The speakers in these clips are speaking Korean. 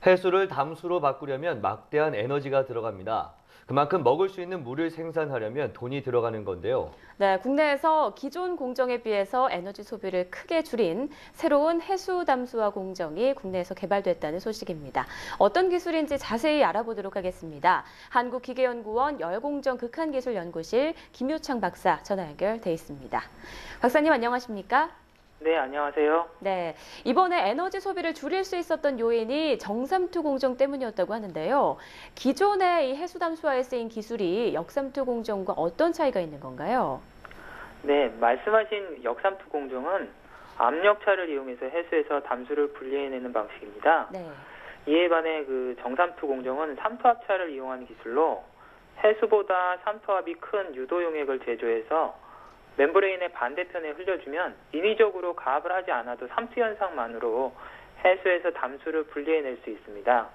해수를 담수로 바꾸려면 막대한 에너지가 들어갑니다. 그만큼 먹을 수 있는 물을 생산하려면 돈이 들어가는 건데요. 네, 국내에서 기존 공정에 비해서 에너지 소비를 크게 줄인 새로운 해수 담수화 공정이 국내에서 개발됐다는 소식입니다. 어떤 기술인지 자세히 알아보도록 하겠습니다. 한국기계연구원 열공정 극한기술연구실 김유창 박사 전화 연결돼 있습니다. 박사님 안녕하십니까? 네, 안녕하세요. 네, 이번에 에너지 소비를 줄일 수 있었던 요인이 정삼투 공정 때문이었다고 하는데요. 기존의 이 해수 담수화에 쓰인 기술이 역삼투 공정과 어떤 차이가 있는 건가요? 네, 말씀하신 역삼투 공정은 압력차를 이용해서 해수에서 담수를 분리해내는 방식입니다. 네. 이에 반해 그 정삼투 공정은 삼투압차를 이용하는 기술로 해수보다 삼투압이 큰 유도 용액을 제조해서 멤브레인의 반대편에 흘려주면 인위적으로 가압을 하지 않아도 삼투 현상만으로 해수에서 담수를 분리해낼 수 있습니다.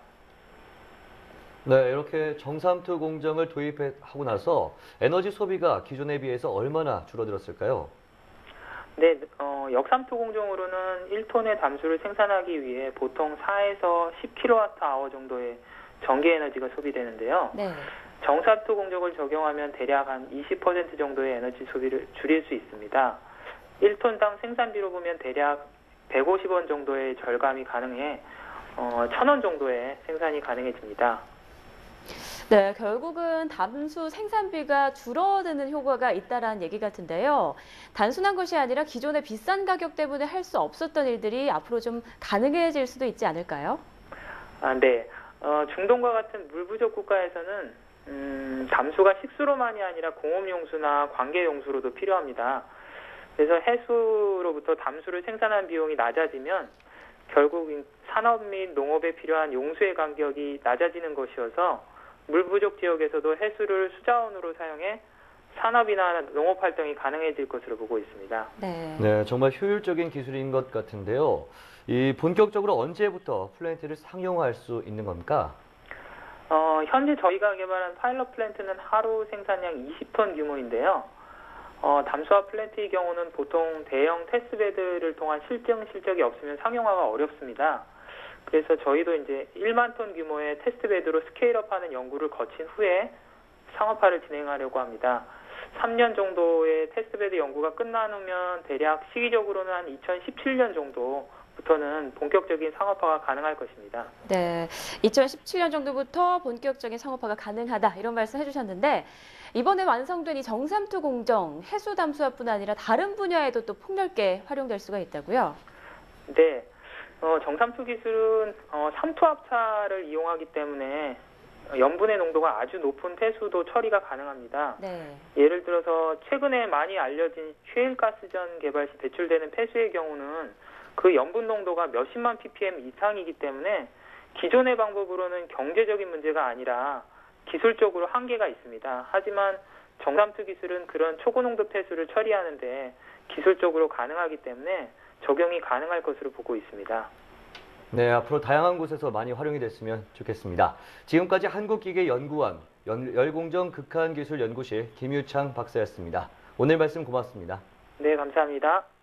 네, 이렇게 정삼투 공정을 도입하고 나서 에너지 소비가 기존에 비해서 얼마나 줄어들었을까요? 네, 역삼투 공정으로는 1톤의 담수를 생산하기 위해 보통 4에서 10kWh 정도의 전기 에너지가 소비되는데요. 네. 정삼투 공정을 적용하면 대략 한 20% 정도의 에너지 소비를 줄일 수 있습니다. 1톤당 생산비로 보면 대략 150원 정도의 절감이 가능해 1,000원 정도의 생산이 가능해집니다. 네, 결국은 담수 생산비가 줄어드는 효과가 있다라는 얘기 같은데요. 단순한 것이 아니라 기존의 비싼 가격 때문에 할 수 없었던 일들이 앞으로 좀 가능해질 수도 있지 않을까요? 네. 중동과 같은 물 부족 국가에서는 담수가 식수로만이 아니라 공업용수나 관계용수로도 필요합니다. 그래서 해수로부터 담수를 생산한 비용이 낮아지면 결국 산업 및 농업에 필요한 용수의 간격이 낮아지는 것이어서 물 부족 지역에서도 해수를 수자원으로 사용해 산업이나 농업 활동이 가능해질 것으로 보고 있습니다. 네, 정말 효율적인 기술인 것 같은데요. 이 본격적으로 언제부터 플랜트를 상용화할 수 있는 겁니까? 현재 저희가 개발한 파일럿 플랜트는 하루 생산량 20톤 규모인데요. 담수화 플랜트의 경우는 보통 대형 테스트베드를 통한 실적이 없으면 상용화가 어렵습니다. 그래서 저희도 이제 1만 톤 규모의 테스트베드로 스케일업하는 연구를 거친 후에 상업화를 진행하려고 합니다. 3년 정도의 테스트베드 연구가 끝나면 대략 시기적으로는 한 2017년 정도부터는 본격적인 상업화가 가능할 것입니다. 네, 2017년 정도부터 본격적인 상업화가 가능하다 이런 말씀 해주셨는데 이번에 완성된 이 정삼투 공정, 해수 담수화뿐 아니라 다른 분야에도 또 폭넓게 활용될 수가 있다고요? 네, 정삼투 기술은 삼투압차를 이용하기 때문에 염분의 농도가 아주 높은 폐수도 처리가 가능합니다. 네. 예를 들어서 최근에 많이 알려진 셰일가스전 개발 시 배출되는 폐수의 경우는 그 염분 농도가 몇십만 ppm 이상이기 때문에 기존의 방법으로는 경제적인 문제가 아니라 기술적으로 한계가 있습니다. 하지만 정삼투 기술은 그런 초고농도 폐수를 처리하는데 기술적으로 가능하기 때문에 적용이 가능할 것으로 보고 있습니다. 네, 앞으로 다양한 곳에서 많이 활용이 됐으면 좋겠습니다. 지금까지 한국기계연구원 열공정 극한기술연구실 김유창 박사였습니다. 오늘 말씀 고맙습니다. 네, 감사합니다.